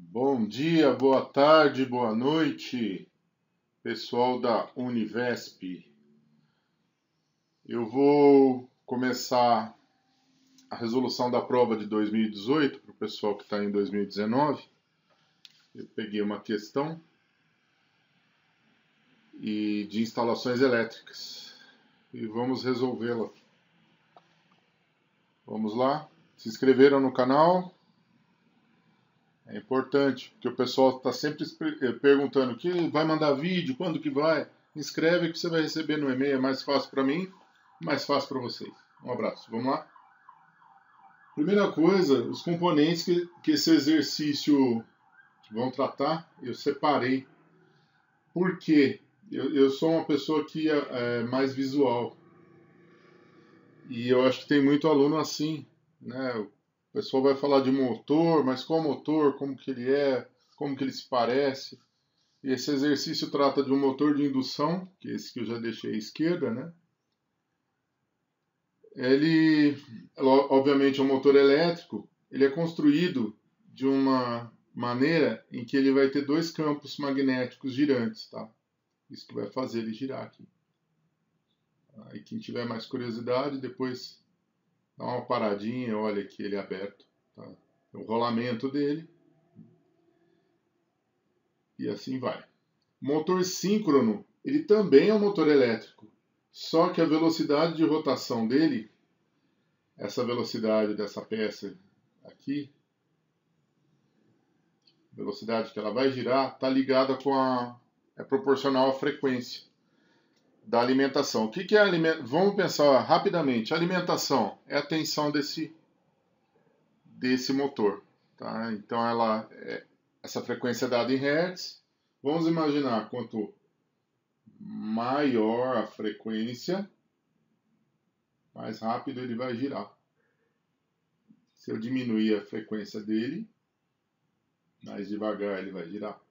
Bom dia, boa tarde, boa noite, pessoal da Univesp. Eu vou começar a resolução da prova de 2018 para o pessoal que está em 2019. Eu peguei uma questão de instalações elétricas e vamos resolvê-la. Vamos lá? Se inscreveram no canal? É importante, porque o pessoal está sempre perguntando que vai mandar vídeo, quando que vai? Inscreve que você vai receber no e-mail, é mais fácil para mim, mais fácil para vocês. Um abraço, vamos lá? Primeira coisa, os componentes que esse exercício vão tratar, eu separei. Por quê? Eu sou uma pessoa que é mais visual. E eu acho que tem muito aluno assim, né? O pessoal vai falar de motor, mas qual motor, como que ele é, como que ele se parece. E esse exercício trata de um motor de indução, que é esse que eu já deixei à esquerda, né? Ele, obviamente, é um motor elétrico. Ele é construído de uma maneira em que ele vai ter dois campos magnéticos girantes, tá? Isso que vai fazer ele girar aqui. Aí quem tiver mais curiosidade, depois dá uma paradinha, olha aqui ele aberto, tá? O rolamento dele. E assim vai. Motor síncrono, ele também é um motor elétrico, só que a velocidade de rotação dele, essa velocidade dessa peça aqui, velocidade que ela vai girar, está ligada é proporcional à frequência da alimentação. O que é alimentação? Vamos pensar rapidamente. A alimentação é a tensão desse motor. Tá? Então essa frequência é dada em hertz. Vamos imaginar quanto maior a frequência, mais rápido ele vai girar. Se eu diminuir a frequência dele, mais devagar ele vai girar.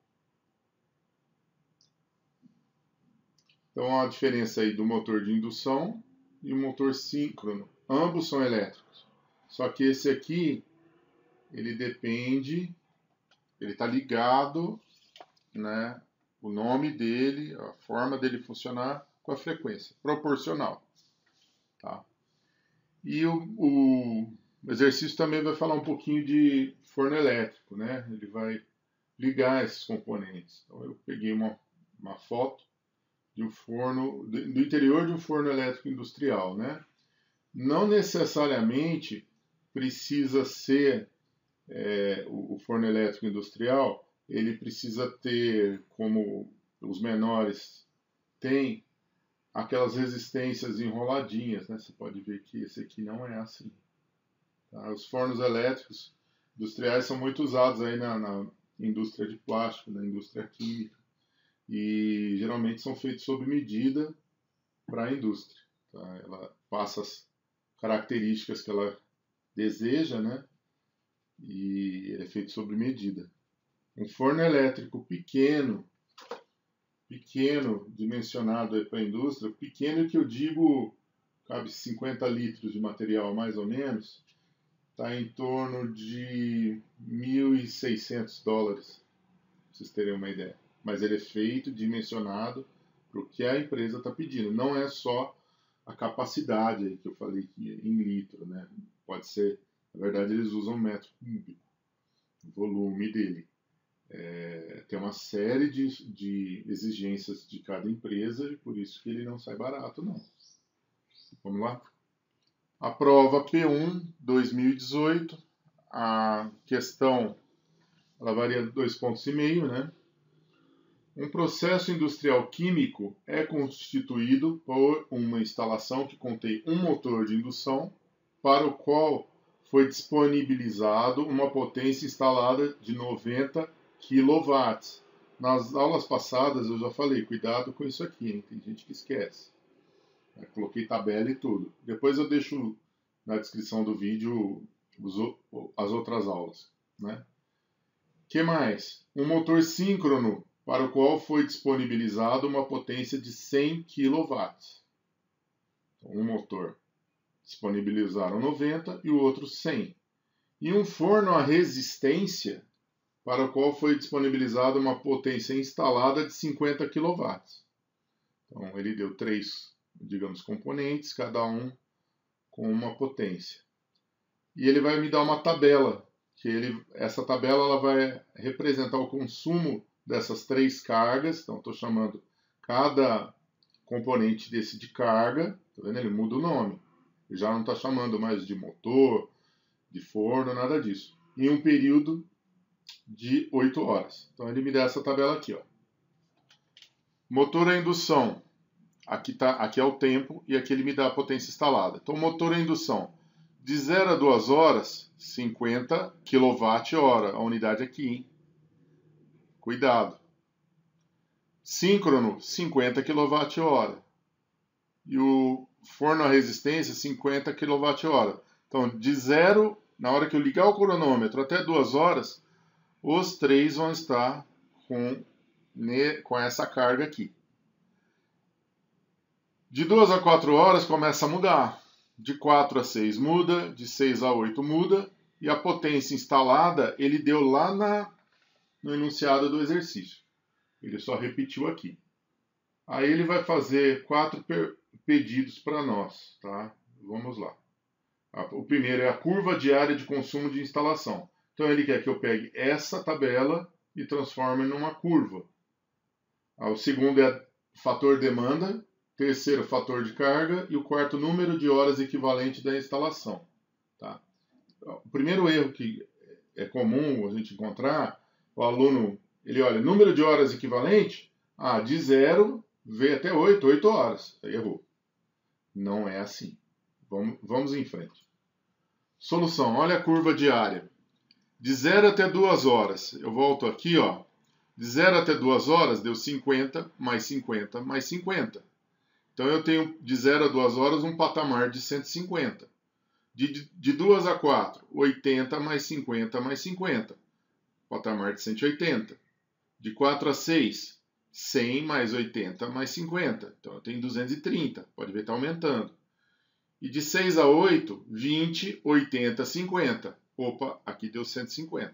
Então, há a diferença aí do motor de indução e o motor síncrono. Ambos são elétricos. Só que esse aqui, ele depende, ele está ligado, né, o nome dele, a forma dele funcionar com a frequência, proporcional. Tá? E o exercício também vai falar um pouquinho de forno elétrico, né? Ele vai ligar esses componentes. Então, eu peguei uma foto de um forno, do interior de um forno elétrico industrial, né? Não necessariamente precisa ser o forno elétrico industrial, ele precisa ter, como os menores têm, aquelas resistências enroladinhas, né? Você pode ver que esse aqui não é assim. Tá? Os fornos elétricos industriais são muito usados aí na indústria de plástico, na indústria química, e geralmente são feitos sob medida para a indústria. Tá? Ela passa as características que ela deseja, né? E ele é feito sob medida. Um forno elétrico pequeno, dimensionado para a indústria, pequeno que eu digo, cabe 50 litros de material mais ou menos, está em torno de $1.600, para vocês terem uma ideia. Mas ele é feito, dimensionado para o que a empresa está pedindo. Não é só a capacidade aí que eu falei que em litro, né? Pode ser, na verdade eles usam metro cúbico, o volume dele. Tem uma série de exigências de cada empresa e por isso que ele não sai barato, não. Vamos lá? A prova P1 2018, a questão ela varia 2,5 pontos, né? Um processo industrial químico é constituído por uma instalação que contém um motor de indução para o qual foi disponibilizado uma potência instalada de 90 kW. Nas aulas passadas eu já falei, cuidado com isso aqui, hein? Tem gente que esquece. Coloquei tabela e tudo. Depois eu deixo na descrição do vídeo as outras aulas. Né? Que mais? Um motor síncrono para o qual foi disponibilizado uma potência de 100 kW. Então, um motor disponibilizaram 90 e o outro 100. E um forno a resistência para o qual foi disponibilizada uma potência instalada de 50 kW. Então, ele deu 3, digamos, componentes, cada um com uma potência. E ele vai me dar uma tabela, essa tabela ela vai representar o consumo dessas 3 cargas. Então, estou chamando cada componente desse de carga, tá vendo? Ele muda o nome. Ele já não está chamando mais de motor, de forno, nada disso. Em um período de 8 horas. Então, ele me dá essa tabela aqui, ó. Motor a indução. Aqui é o tempo e aqui ele me dá a potência instalada. Então, motor a indução. De 0 a 2 horas, 50 kWh. A unidade aqui, hein? Cuidado. Síncrono, 50 kWh. E o forno a resistência, 50 kWh. Então, de 0, na hora que eu ligar o cronômetro, até 2 horas, os 3 vão estar com essa carga aqui. De 2 a 4 horas começa a mudar. De 4 a 6 muda, de 6 a 8 muda, e a potência instalada ele deu lá no enunciado do exercício. Ele só repetiu aqui. Aí ele vai fazer 4 pedidos para nós, tá? Vamos lá. O primeiro é a curva diária de consumo de instalação. Então ele quer que eu pegue essa tabela e transforme numa curva. O segundo é fator demanda. Terceiro, fator de carga. E o quarto, número de horas equivalente da instalação. Tá? O primeiro erro que é comum a gente encontrar, o aluno, ele olha, número de horas equivalente, de 0, veio até 8 horas. Errou. Não é assim. Vamos em frente. Solução, olha a curva diária. De 0 até 2 horas, eu volto aqui, ó. De 0 até 2 horas, deu 50, mais 50, mais 50. Então, eu tenho de 0 a 2 horas um patamar de 150. De 2 a 4, 80 mais 50 mais 50. Patamar de 180. De 4 a 6, 100 mais 80 mais 50. Então, eu tenho 230. Pode ver que está aumentando. E de 6 a 8, 20, 80, 50. Opa, aqui deu 150.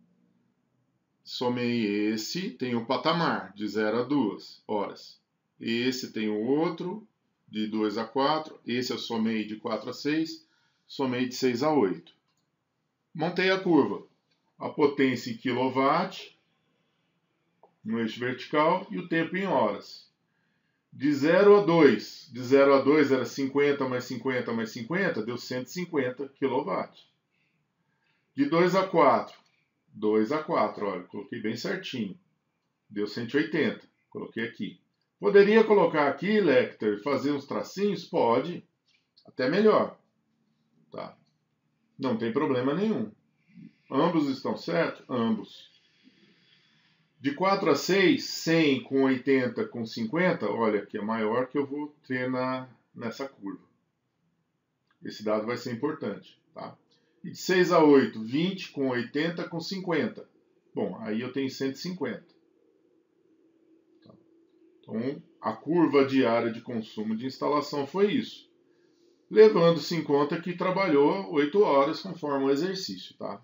Somei esse, tem um patamar de 0 a 2 horas. Esse tem o outro, de 2 a 4. Esse eu somei de 4 a 6. Somei de 6 a 8. Montei a curva. A potência em kW no eixo vertical e o tempo em horas. De 0 a 2. De 0 a 2 era 50 mais 50 mais 50, deu 150 kW. De 2 a 4. 2 a 4, olha, coloquei bem certinho. Deu 180, coloquei aqui. Poderia colocar aqui, Lecter, fazer uns tracinhos? Pode, até melhor. Tá? Não tem problema nenhum. Ambos estão certos? Ambos. De 4 a 6, 100 com 80 com 50, olha, que é maior que eu vou ter nessa curva. Esse dado vai ser importante. Tá? E de 6 a 8, 20 com 80 com 50. Bom, aí eu tenho 150. Tá? Então, a curva diária de consumo de instalação foi isso. Levando-se em conta que trabalhou 8 horas conforme o exercício. Tá?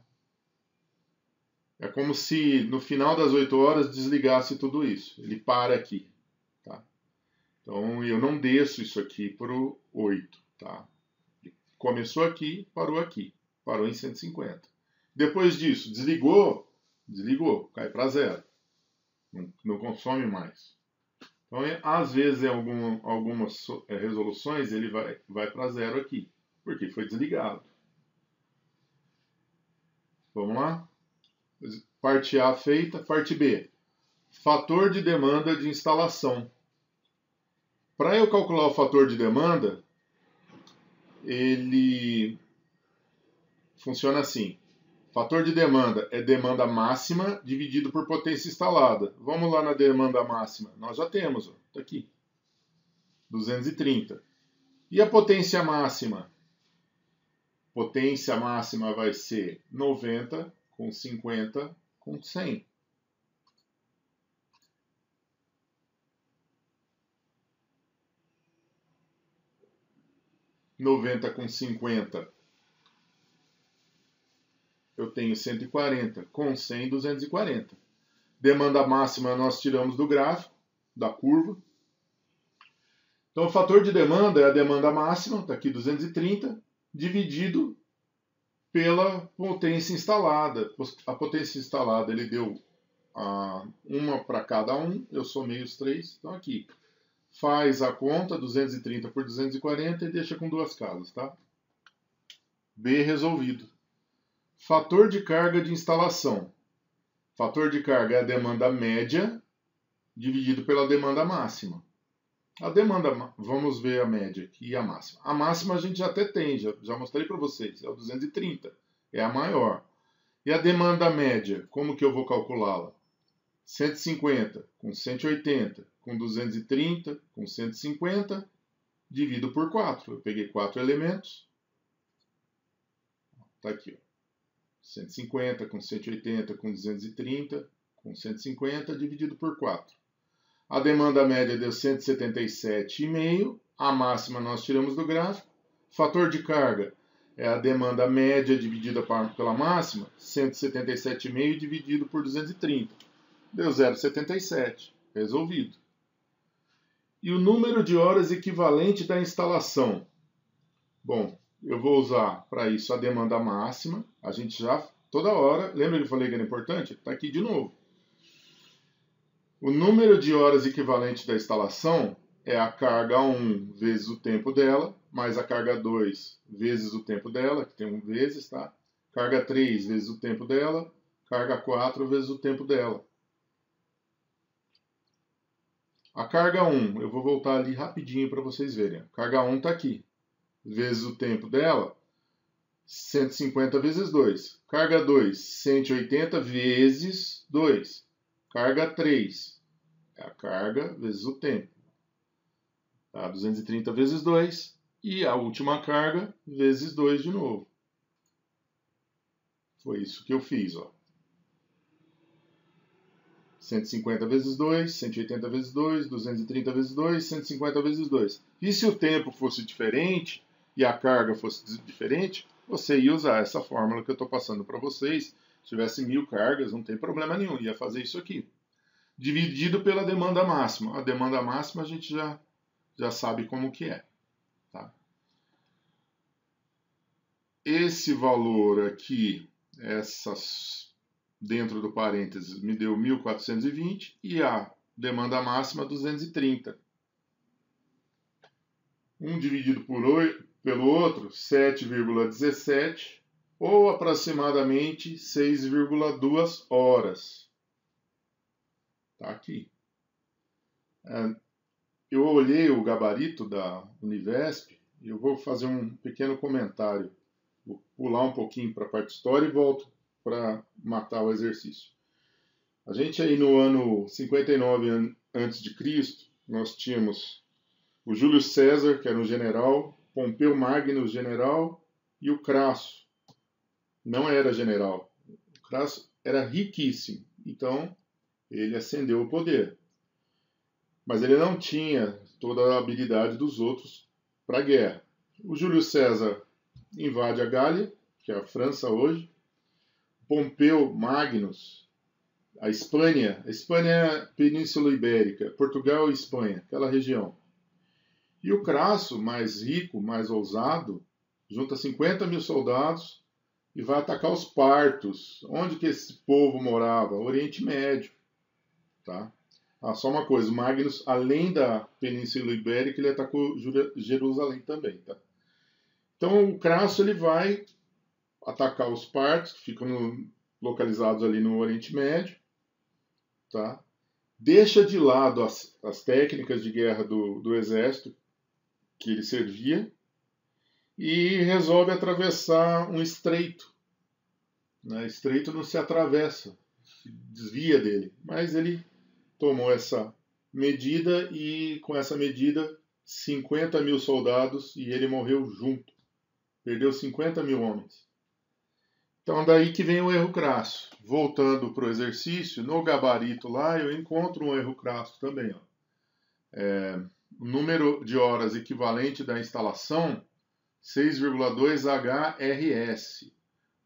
É como se no final das 8 horas desligasse tudo isso. Ele para aqui. Tá? Então, eu não desço isso aqui para o 8. Tá? Começou aqui, parou aqui. Parou em 150. Depois disso, desligou, cai para 0. Não consome mais. Então, às vezes, em algumas resoluções, ele vai para 0 aqui, porque foi desligado. Vamos lá? Parte A feita. Parte B. Fator de demanda de instalação. Para eu calcular o fator de demanda, ele funciona assim. Fator de demanda é demanda máxima dividido por potência instalada. Vamos lá na demanda máxima. Nós já temos, está aqui. 230. E a potência máxima? Potência máxima vai ser 90 com 50 com 100. (90 com 50) eu tenho 140, com 100, 240. Demanda máxima nós tiramos do gráfico, da curva. Então o fator de demanda é a demanda máxima, está aqui 230, dividido pela potência instalada. A potência instalada ele deu uma para cada um, eu somei os três, então aqui. Faz a conta, 230 por 240 e deixa com duas casas, tá? B resolvido. Fator de carga de instalação. Fator de carga é a demanda média dividido pela demanda máxima. A demanda, vamos ver a média aqui e a máxima. A máxima a gente já até tem, já mostrei para vocês, é o 230, é a maior. E a demanda média, como que eu vou calculá-la? 150 com 180 com 230 com 150, divido por 4. Eu peguei 4 elementos. Está aqui, ó. 150 com 180 com 230 com 150, dividido por 4. A demanda média deu 177,5. A máxima nós tiramos do gráfico. Fator de carga é a demanda média dividida pela máxima, 177,5 dividido por 230. Deu 0,77. Resolvido. E o número de horas equivalente da instalação? Bom, eu vou usar para isso a demanda máxima. A gente já, toda hora, lembra que eu falei que era importante? Está aqui de novo. O número de horas equivalente da instalação é a carga 1 vezes o tempo dela, mais a carga 2 vezes o tempo dela, que tem 1 vezes, tá? Carga 3 vezes o tempo dela, carga 4 vezes o tempo dela. A carga 1, eu vou voltar ali rapidinho para vocês verem. A carga 1 está aqui, vezes o tempo dela, 150 vezes 2. Carga 2, 180 vezes 2. Carga 3, é a carga vezes o tempo. Tá? 230 vezes 2. E a última carga vezes 2 de novo. Foi isso que eu fiz, ó. 150 vezes 2, 180 vezes 2, 230 vezes 2, 150 vezes 2. E se o tempo fosse diferente e a carga fosse diferente, você ia usar essa fórmula que eu estou passando para vocês. Se tivesse 1000 cargas, não tem problema nenhum, ia fazer isso aqui. Dividido pela demanda máxima. A demanda máxima a gente já sabe como que é. Tá? Esse valor aqui, dentro do parênteses, me deu 1.420 e a demanda máxima 230. Um dividido pelo outro, 7,17 ou aproximadamente 6,2 horas. Está aqui. Eu olhei o gabarito da Univesp e eu vou fazer um pequeno comentário. Vou pular um pouquinho para a parte de história e volto para matar o exercício. A gente aí no ano 59 a.C., nós tínhamos o Júlio César, que era um general, Pompeu Magnus, general, e o Crasso. Não era general. O Crasso era riquíssimo, então ele ascendeu ao poder. Mas ele não tinha toda a habilidade dos outros para a guerra. O Júlio César invade a Gália, que é a França hoje. Pompeu Magnus, a Espanha é a Península Ibérica, Portugal e Espanha, aquela região. E o Crasso, mais rico, mais ousado, junta 50 mil soldados e vai atacar os partos. Onde que esse povo morava? Oriente Médio. Tá? Só uma coisa, o Magnus, além da Península Ibérica, ele atacou Jerusalém também. Tá? Então o Crasso ele vai atacar os partos, que ficam localizados ali no Oriente Médio. Tá? Deixa de lado as técnicas de guerra do exército que ele servia e resolve atravessar um estreito. Estreito não se atravessa, se desvia dele, mas ele tomou essa medida e com essa medida 50 mil soldados e ele morreu junto. Perdeu 50 mil homens. Então daí que vem o erro crasso. Voltando para o exercício, no gabarito lá eu encontro um erro crasso também. Ó. O número de horas equivalente da instalação, 6,2 HRS.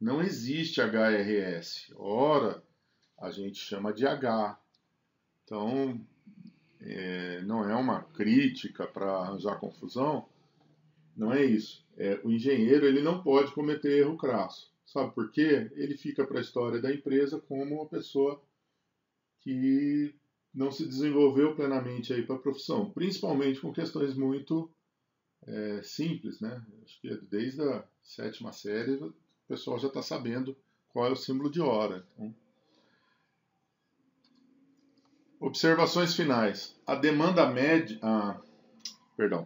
Não existe HRS. Hora a gente chama de H. Então, não é uma crítica para arranjar confusão. Não é isso. O engenheiro ele não pode cometer erro crasso. Sabe por quê? Ele fica para a história da empresa como uma pessoa que não se desenvolveu plenamente para a profissão, principalmente com questões muito simples, né? Acho que desde a 7ª série o pessoal já está sabendo qual é o símbolo de hora. Então, observações finais. A demanda média... perdão.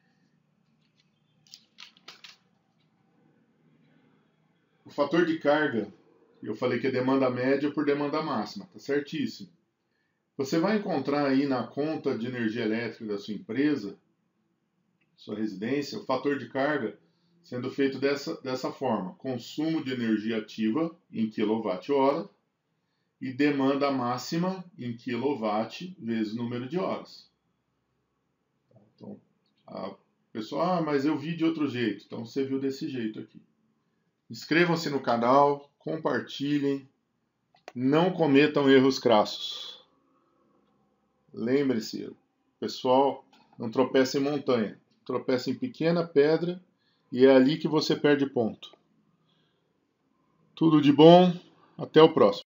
O fator de carga, eu falei que é demanda média por demanda máxima, tá certíssimo. Você vai encontrar aí na conta de energia elétrica da sua empresa, sua residência, o fator de carga sendo feito dessa forma. Consumo de energia ativa em kWh e demanda máxima em kW vezes o número de horas. Então, a pessoa, mas eu vi de outro jeito. Então, você viu desse jeito aqui. Inscrevam-se no canal, compartilhem, não cometam erros crassos. Lembre-se, pessoal, não tropeça em montanha, tropeça em pequena pedra e é ali que você perde ponto. Tudo de bom, até o próximo.